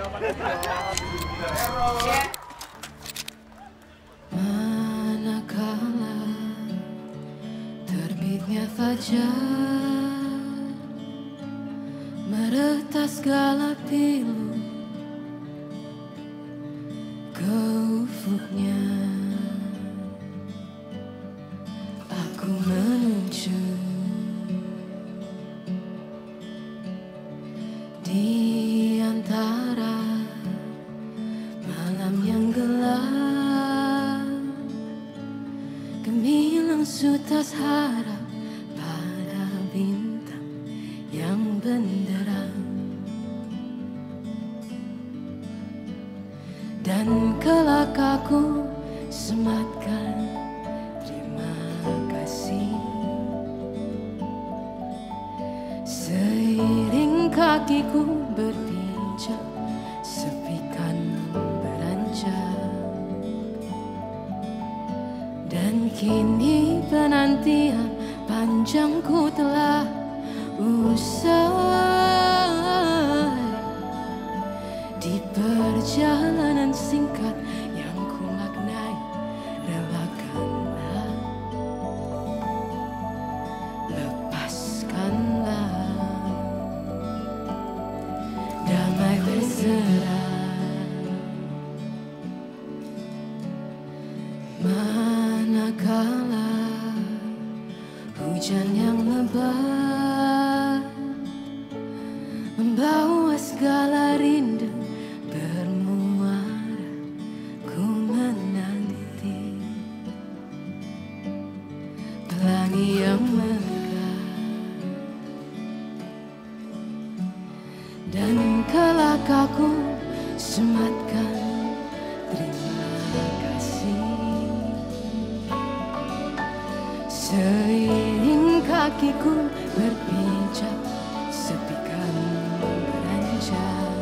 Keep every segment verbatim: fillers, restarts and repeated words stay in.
Manakala terbitnya fajar meretas segala pilu ke ufuknya, aku menuju di antara malam yang gelap, gemilang sutas harap pada bintang yang benderang. Dan kelak aku sematkan terima kasih, seiring kakiku berpijak sepikan beranjak. Dan kini penantian panjangku telah usai, di perjalanan singkat yang ku maknai, relakanlah, lepaskanlah, damai berserai. Manakala hujan yang lebat membawa segala rindu bermuara, ku menanti pelangi yang megah. Dan kelak aku sematkan terima kasih, seiring kakiku berpijak sepikan beranjak.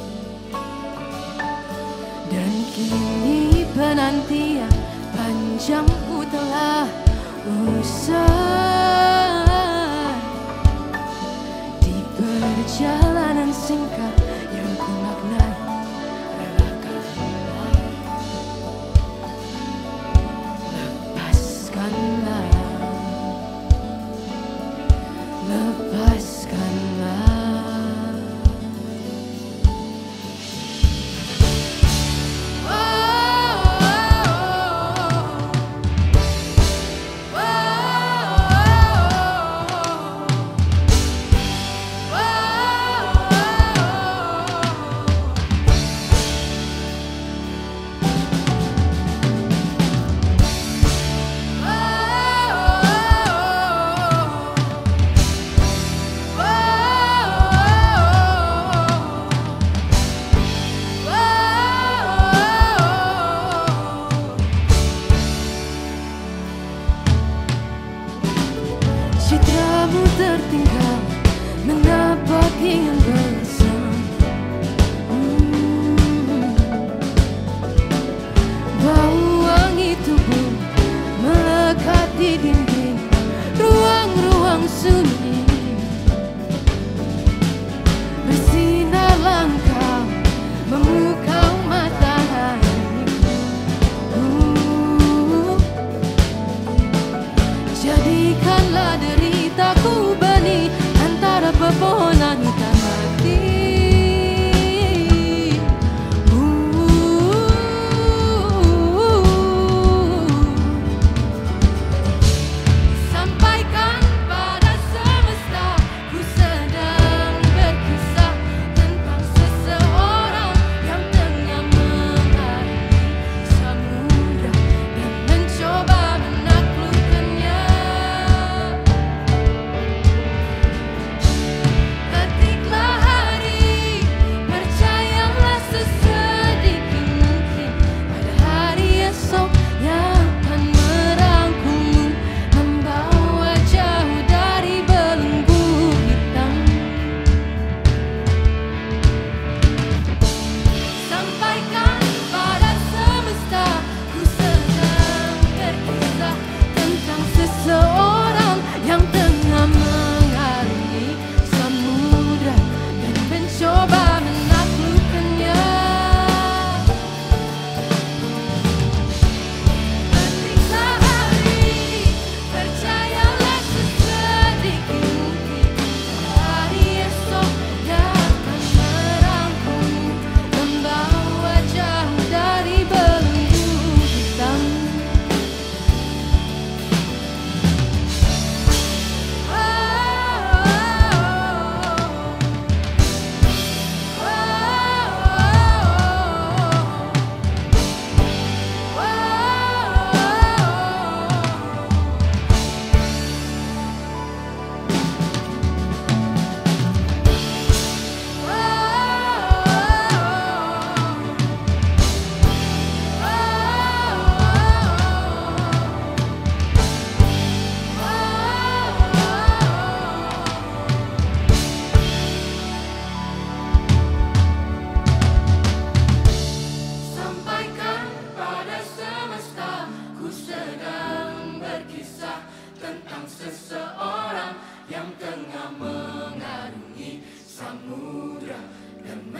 Dan kini penantian panjangku telah usai, di perjalanan singkat yang ku maknai, relakanlah, lepaskanlah, lepaskanlah.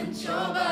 mencoba